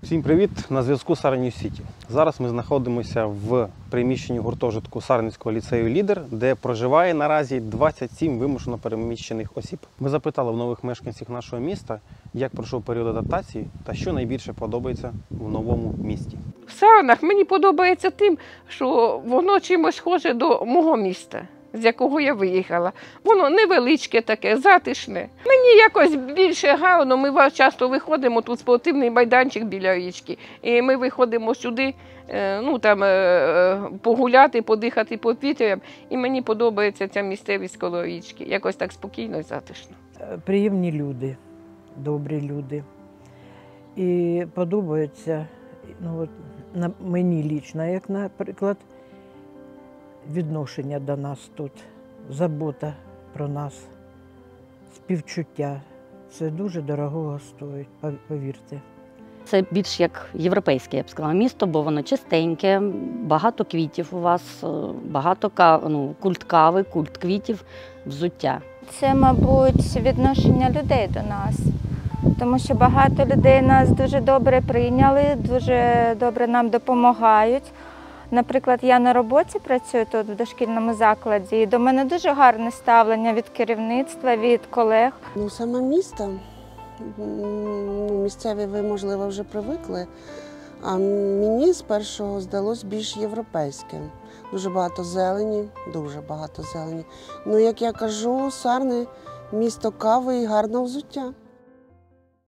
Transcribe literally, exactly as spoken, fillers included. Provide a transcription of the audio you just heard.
Всім привіт! На зв'язку Сарнів Сіті. Зараз ми знаходимося в приміщенні гуртожитку Сарненського ліцею «Лідер», де проживає наразі двадцять сім вимушено переміщених осіб. Ми запитали в нових мешканців нашого міста, як пройшов період адаптації та що найбільше подобається в новому місті. В Сарнах мені подобається тим, що воно чимось схоже до мого міста, з якого я виїхала. Воно невеличке таке, затишне. Мені якось більше гарно, ми часто виходимо, тут спортивний майданчик біля річки, і ми виходимо сюди, ну там погуляти, подихати повітрям, і мені подобається ця місцевість коло річки, якось так спокійно і затишно. Приємні люди, добрі люди. І подобається, ну от на мені лічно, як, наприклад, відношення до нас тут, забота про нас, співчуття. Це дуже дорогого стоїть, повірте. Це більш як європейське, я б сказала, місто, бо воно чистеньке, багато квітів у вас, багато кав... ну, культ кави, культ квітів, взуття. Це, мабуть, відношення людей до нас, тому що багато людей нас дуже добре прийняли, дуже добре нам допомагають. Наприклад, я на роботі працюю тут, в дошкільному закладі, і до мене дуже гарне ставлення від керівництва, від колег. Ну, саме місто, місцеві ви, можливо, вже привикли, а мені спершу здалось більш європейським. Дуже багато зелені, дуже багато зелені. Ну, як я кажу, Сарни – місто кави і гарного взуття.